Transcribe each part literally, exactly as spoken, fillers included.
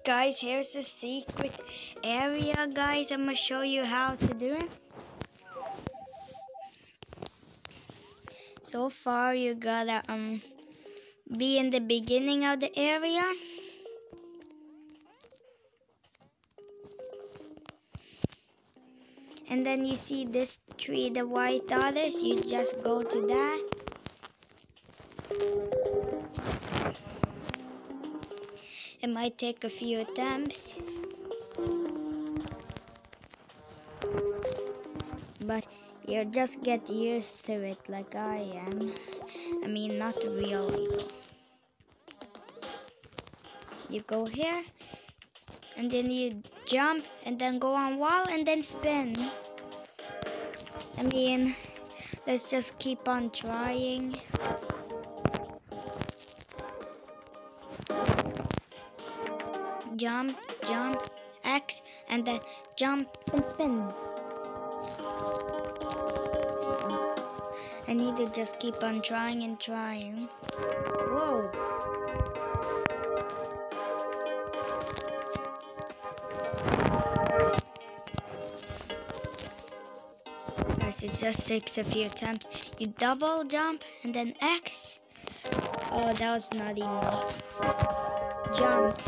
guys, here's a secret area, guys. I'm gonna show you how to do it. So far, you gotta um be in the beginning of the area. And then you see this tree, the white dollars, you just go to that. It might take a few attempts, but you just get used to it like I am. I mean, not really. You go here, and then you jump, and then go on wall, and then spin. I mean, let's just keep on trying. Jump, jump, X, and then jump and spin. I need to just keep on trying and trying. Whoa. Guys, it just takes a few attempts. You double jump and then X. Oh, that was not enough. Jump.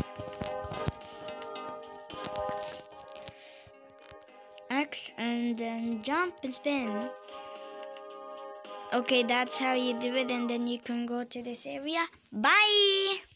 X and then jump and spin. Okay, that's how you do it, and then you can go to this area. Bye!